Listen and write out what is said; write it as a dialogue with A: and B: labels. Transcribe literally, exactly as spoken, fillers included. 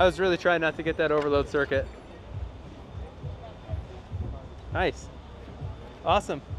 A: I was really trying not to get that overload circuit. Nice. Awesome.